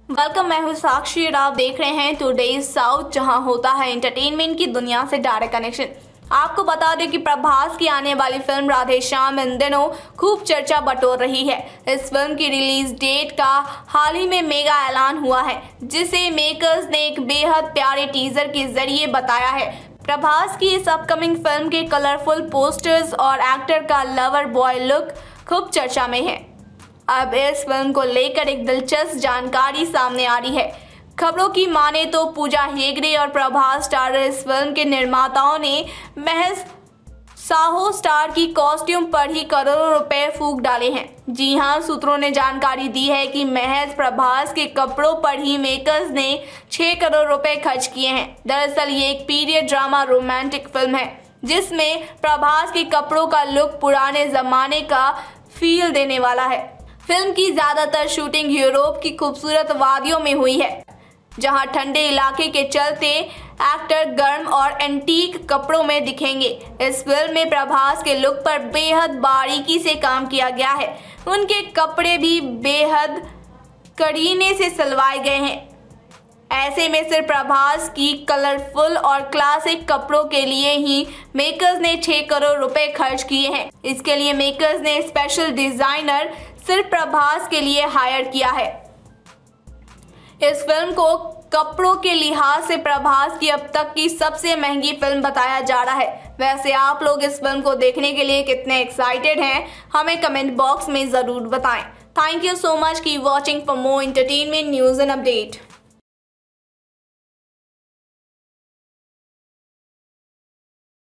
Welcome, मैं हूँ साक्षी और आप देख रहे हैं टुडे साउथ, जहां होता है एंटरटेनमेंट की दुनिया से डायरेक्ट कनेक्शन। आपको बता दें कि प्रभास की आने वाली फिल्म राधे श्याम इन दिनों खूब चर्चा बटोर रही है। इस फिल्म की रिलीज डेट का हाल ही में मेगा ऐलान हुआ है, जिसे मेकर्स ने एक बेहद प्यारे टीजर के जरिए बताया है। प्रभास की इस अपकमिंग फिल्म के कलरफुल पोस्टर्स और एक्टर का लवर बॉय लुक खूब चर्चा में है। अब इस फिल्म को लेकर एक दिलचस्प जानकारी सामने आ रही है। खबरों की माने तो पूजा हेगड़े और प्रभास स्टार इस फिल्म के निर्माताओं ने महज साहो स्टार की कॉस्ट्यूम पर ही करोड़ों रुपए फूंक डाले हैं। जी हां, सूत्रों ने जानकारी दी है कि महज प्रभास के कपड़ों पर ही मेकर्स ने 6 करोड़ रुपए खर्च किए हैं। दरअसल ये एक पीरियड ड्रामा रोमांटिक फिल्म है, जिसमें प्रभास के कपड़ों का लुक पुराने जमाने का फील देने वाला है। फिल्म की ज्यादातर शूटिंग यूरोप की खूबसूरत वादियों में हुई है, जहां ठंडे इलाके के चलते एक्टर गर्म और एंटीक कपड़ों में दिखेंगे। इस फिल्म में प्रभास के लुक पर बेहद बारीकी से काम किया गया है। उनके कपड़े भी बेहद करीने से सिलवाए गए हैं। ऐसे में सिर्फ प्रभास की कलरफुल और क्लासिक कपड़ों के लिए ही मेकर्स ने 6 करोड़ रुपए खर्च किए हैं। इसके लिए मेकर्स ने स्पेशल डिजाइनर सिर्फ प्रभास के लिए हायर किया है। इस फिल्म को कपड़ों के लिहाज से प्रभास की अब तक की सबसे महंगी फिल्म बताया जा रहा है। वैसे आप लोग इस फिल्म को देखने के लिए कितने एक्साइटेड हैं, हमें कमेंट बॉक्स में ज़रूर बताएं। Thank you so much keep watching for more entertainment news and update.